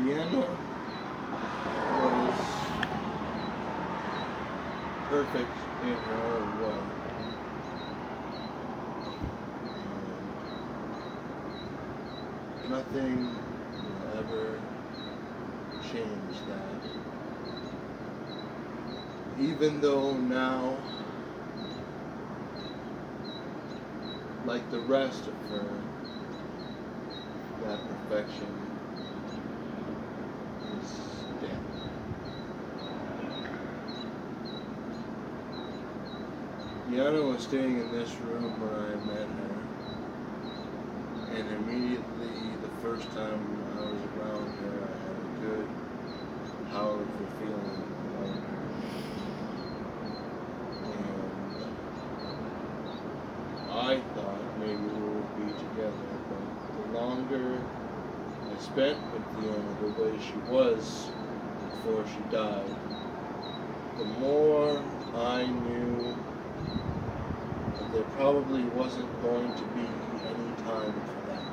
Deanna was perfect in her own way. Nothing will ever change that. Even though now, like the rest of her, that perfection is dead. Deanna was staying in this room when I met her, and immediately the first time I was around her, I had a good, powerful feeling about her. And I thought maybe we would be together, but the longer I spent with Deanna the way she was before she died, the more I knew that there probably wasn't going to be any time for that.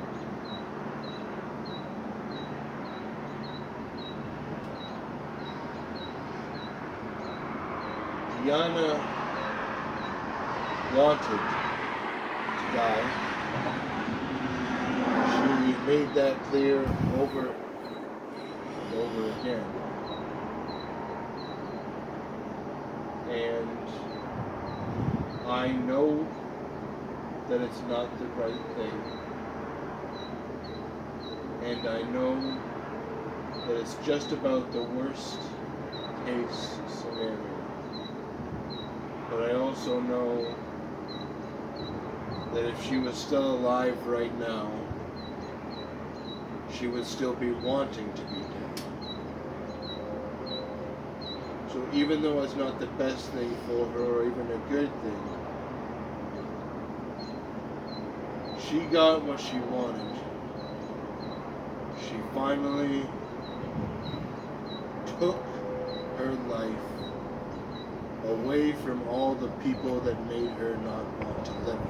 Deanna wanted to die. She made that clear over and over again. And I know that it's not the right thing. And I know that it's just about the worst case scenario. But I also know that if she was still alive right now, she would still be wanting to be dead. So even though it's not the best thing for her or even a good thing, she got what she wanted. She finally took her life away from all the people that made her not want to live.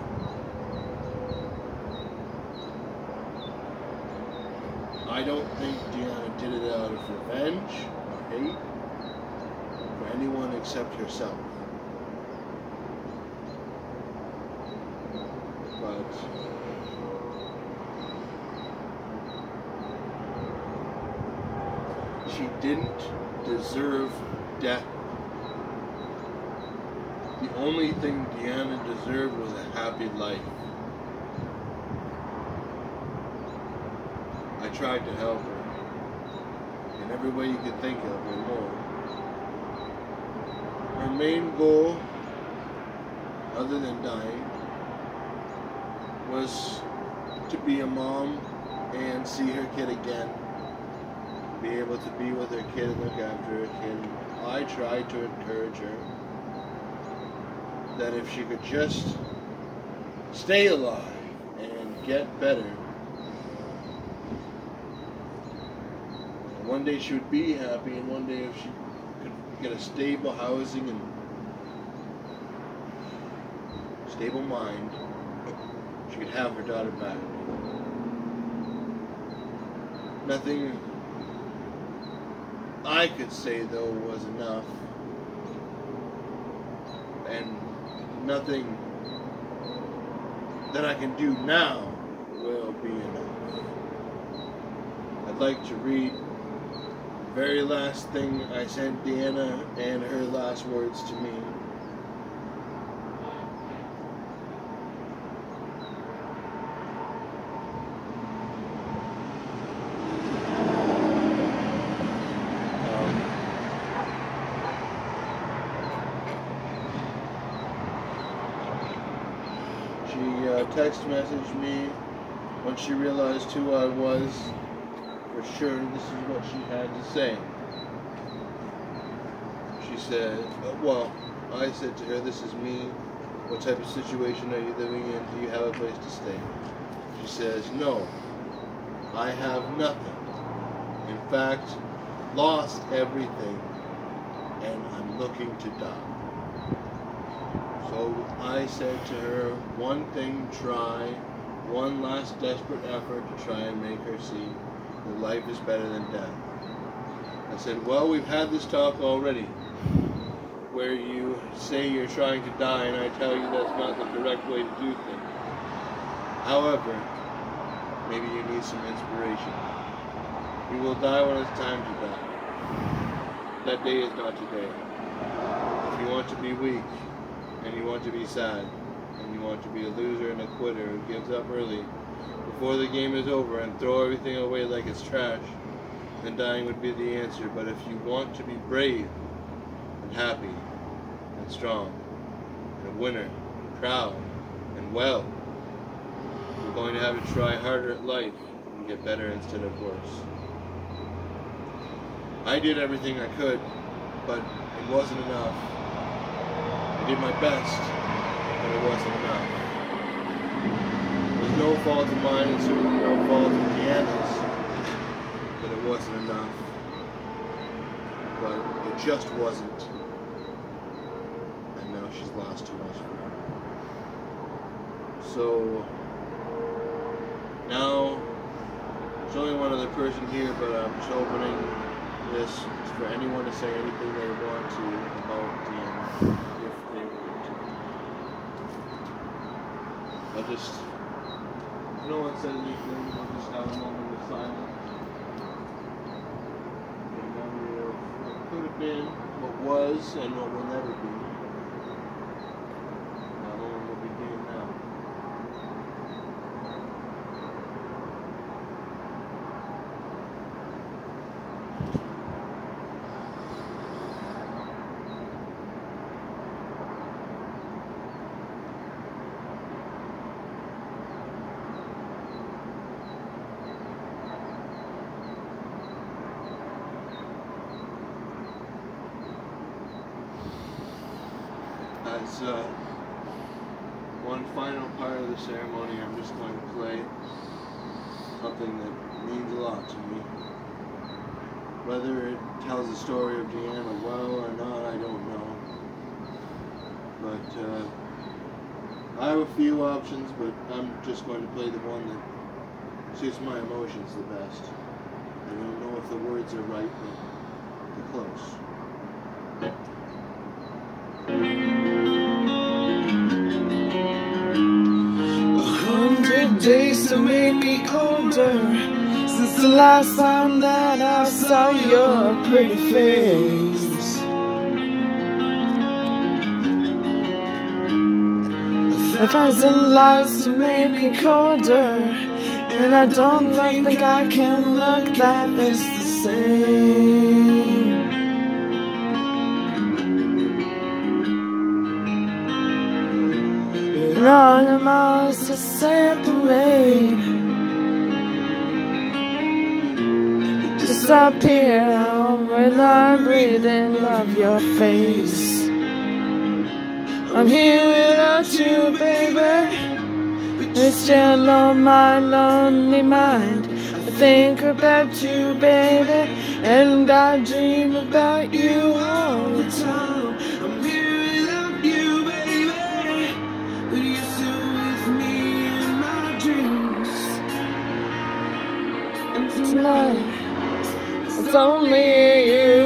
I don't think Deanna did it out of revenge or hate for anyone except herself. But she didn't deserve death. The only thing Deanna deserved was a happy life. I tried to help her in every way you could think of and more. Her main goal, other than dying, was to be a mom and see her kid again. Be able to be with her kid and look after her kid. I tried to encourage her that if she could just stay alive and get better, one day she would be happy, and one day if she could get a stable housing and stable mind, she could have her daughter back. Nothing I could say, though, was enough. And nothing that I can do now will be enough. I'd like to read the very last thing I sent Deanna and her last words to me. She text messaged me when she realized who I was. For sure, this is what she had to say. She said, well, I said to her, this is me. What type of situation are you living in? Do you have a place to stay? She says, no, I have nothing. In fact, lost everything, and I'm looking to die. So I said to her, one thing, try, one last desperate effort to try and make her see that life is better than death. I said, well, we've had this talk already, where you say you're trying to die, and I tell you that's not the correct way to do things. However, maybe you need some inspiration. You will die when it's time to die. That day is not today. If you want to be weak, and you want to be sad, and you want to be a loser and a quitter who gives up early before the game is over and throw everything away like it's trash, then dying would be the answer. But if you want to be brave and happy and strong and a winner and proud and well, you're going to have to try harder at life and get better instead of worse. I did everything I could, but it wasn't enough. I did my best, but it wasn't enough. It was no fault of mine, and certainly no fault of Deanna's, but it wasn't enough. But it just wasn't. And now she's lost too much for her. So now there's only one other person here, but I'm just opening this for anyone to say anything they want to about Deanna, if they want to. I'll just, if no one says anything, I'll just have a moment of silence. A memory of what could have been, what was, and what will never be. That moment will begin now. As one final part of the ceremony, I'm just going to play something that means a lot to me. Whether it tells the story of Deanna well or not, I don't know. But I have a few options, but I'm just going to play the one that suits my emotions the best. I don't know if the words are right, but they're close. 100 days to make me older since the last time that I saw your pretty face. 1,000 lives to make me colder, and I don't think I can look that it's the same. And all the miles to separate disappear when I'm breathing of your face. I'm here without you, baby. It's still on my lonely mind. I think about you, baby, and I dream about you all the time. I'm here without you, baby, but you're still with me in my dreams. And tonight, it's only you.